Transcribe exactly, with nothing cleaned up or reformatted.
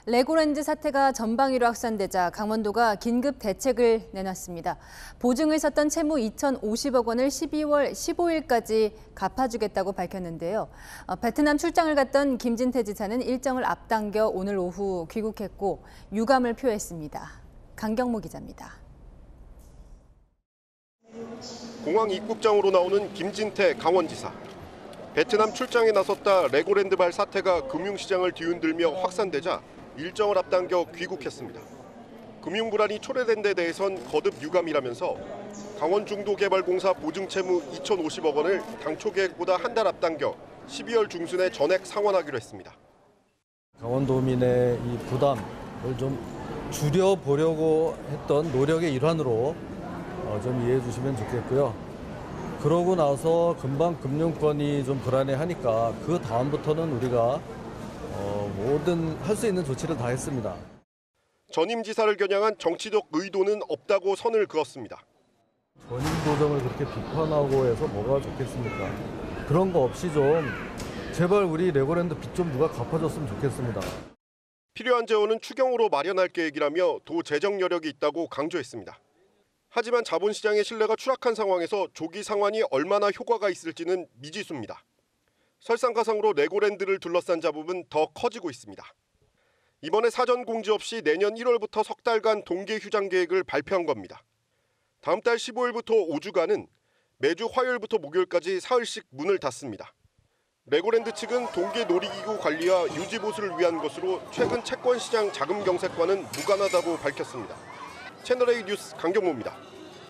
레고랜드 사태가 전방위로 확산되자 강원도가 긴급 대책을 내놨습니다. 보증을 섰던 채무 이천오십억 원을 십이월 십오일까지 갚아주겠다고 밝혔는데요. 베트남 출장을 갔던 김진태 지사는 일정을 앞당겨 오늘 오후 귀국했고 유감을 표했습니다. 강경모 기자입니다. 공항 입국장으로 나오는 김진태 강원지사. 베트남 출장에 나섰다 레고랜드발 사태가 금융시장을 뒤흔들며 확산되자 일정을 앞당겨 귀국했습니다. 금융불안이 초래된 데 대해선 거듭 유감이라면서 강원중도개발공사 보증채무 이천오십억 원을 당초 계획보다 한 달 앞당겨 십이월 중순에 전액 상환하기로 했습니다. 강원도민의 이 부담을 좀 줄여보려고 했던 노력의 일환으로 좀 이해해 주시면 좋겠고요. 그러고 나서 금방 금융권이 좀 불안해하니까 그 다음부터는 우리가 어, 모든 할 수 있는 조치를 다 했습니다. 전임 지사를 겨냥한 정치적 의도는 없다고 선을 그었습니다. 전임 도정을 그렇게 비판하고 해서 뭐가 좋겠습니까? 그런 거 없이 좀 제발 우리 레고랜드 빚 좀 누가 갚아줬으면 좋겠습니다. 필요한 재원은 추경으로 마련할 계획이라며 도 재정 여력이 있다고 강조했습니다. 하지만 자본시장의 신뢰가 추락한 상황에서 조기 상환이 얼마나 효과가 있을지는 미지수입니다. 설상가상으로 레고랜드를 둘러싼 잡음은 더 커지고 있습니다. 이번에 사전 공지 없이 내년 일월부터 석 달간 동계 휴장 계획을 발표한 겁니다. 다음 달 십오일부터 오 주간은 매주 화요일부터 목요일까지 사흘씩 문을 닫습니다. 레고랜드 측은 동계 놀이기구 관리와 유지 보수를 위한 것으로 최근 채권시장 자금 경색과는 무관하다고 밝혔습니다. 채널A 뉴스 강경모입니다.